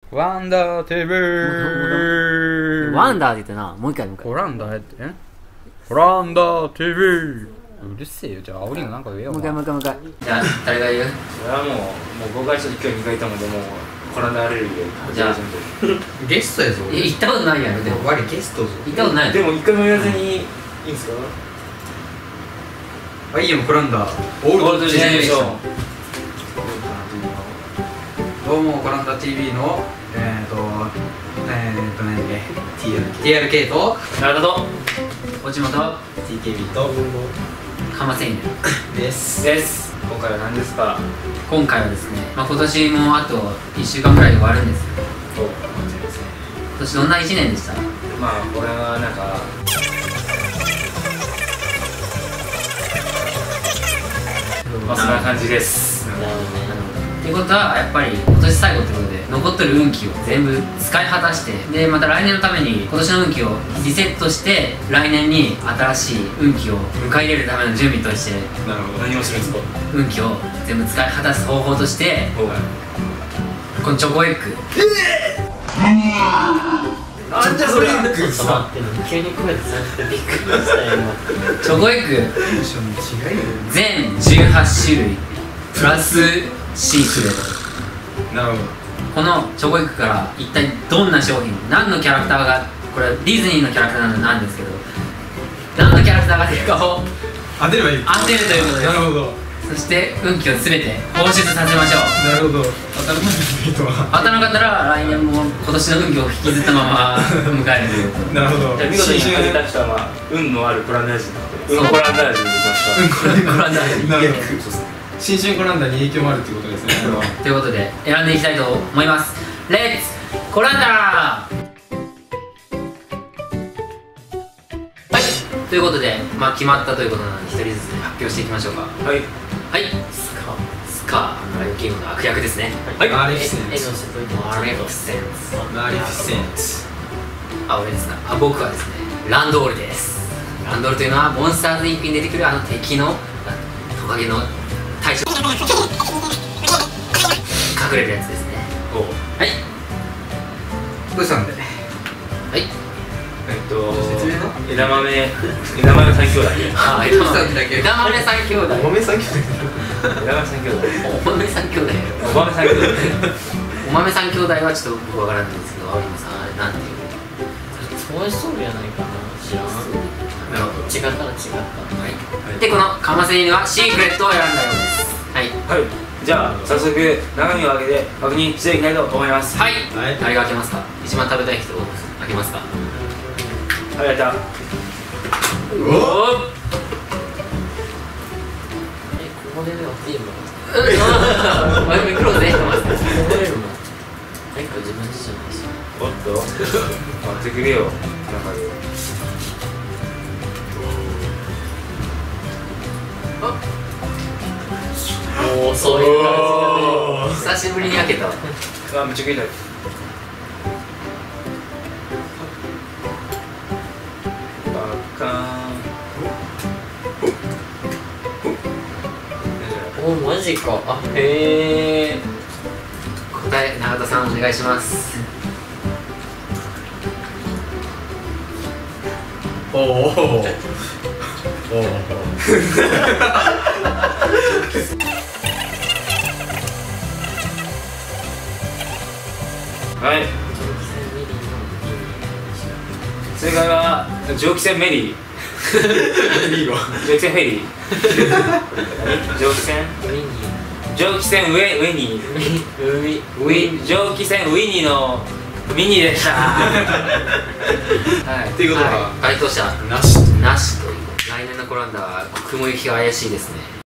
ワンダー TV ワンダーって言ってな、もう一回ホランダーってホランダー TV うるせえよ。じゃあ煽りのなんか言えよ。 もう一回。 じゃあ誰が言う？ 俺はもう公開して今日2回いたもんで、もうコロナアレルギーで。 じゃあゲストやぞ。 行ったことないやろ。でも我ゲストぞ。 行ったことない。 でも1回も言わずにいいんすか？ あ、いいよ、コランダーオールドジェネレーション。どうも、コランダ TV のTRK となるほど。落ち元 TKB とかませんねです。 今回は何ですか？ 今回はですね、今年もあと1週間ぐらいで終わるんですよ。 今今年どんな1年でした？ まあこれはなんかまあそんな感じです。 ってことはやっぱり今年最後ってことで残ってる運気を全部使い果たして、でまた来年のために今年の運気をリセットして来年に新しい運気を迎え入れるための準備として、 なるほど。何をするんですか？ 運気を全部使い果たす方法として、このチョコエッグ。 なんじゃそれ。 急に声でされてびっくりしたよ今。 チョコエッグ全18種類プラスシークレット。 なるほど。 このチョコエッグから一体どんな商品、何のキャラクターが、これはディズニーのキャラクターなんですけど、何のキャラクターが出るかを当てればいい。 当てるということでなるほど。 す。そして運気を全て放出させましょう。 なるほど。当たらない人は。 当たらなかったら来年も今年の運気を引きずったまま迎えるということ。 なるほど。 じゃあ見事に当てた人はまあ運のあるコランダージュコランダージュに行きますか？ ご覧ください。 なるほど。新春コランダーに影響もあるっていうことですね。これは。 ということで選んでいきたいと思います。レッツコランダー。はい、ということで、まあ、決まったということなので一人ずつ発表していきましょうか。 はい。 スカー、ライオンキングの悪役ですね。はい、 マレフィセンマレフィセンス。 マレフィセンツ。 あ、俺ですか。あ、僕はですね、ランドールです。ランドールというのはモンスターズインクに出てくるあの敵のトカゲの対象、隠れるやつですね。はい、 どうしたんで。 枝豆三兄弟。 あ、枝豆三兄弟。 お豆さん来てる。 枝豆三兄弟。 お豆三兄弟。 お豆三兄弟。 お豆三兄弟はちょっと僕わからないんですけど、青山さんあれなんていう？ そういうストーリーやないかな。知らん。 なるほど。 違ったら違った。 はい。でこのかませ犬はシークレットを選んだようです。はい。 はい。じゃあ早速中身を開けて確認していきたいと思います。 はい。 はい。 誰が開けますか？一番食べたい人開けますか？ はい、やった。 おお。 ここでね、いいの。 前クローズできてます。 ここでの。結構自分自身の話。 おっと待ってくれよ。中でおお、そういう感久しぶりに開けた。 あ、めっちゃ食いたい。バカーン。 じ。おお、マジか。あ、へえ。 答え、永田さんお願いします。 おお。おお。 はい。正解は蒸気船メリー。蒸気船フェリー。蒸気船ウェニー。蒸気船ウィニーのミニでした。はい。 っていうことは回答者なし。 なしという。来年のコランダーは雲行きが怪しいですね。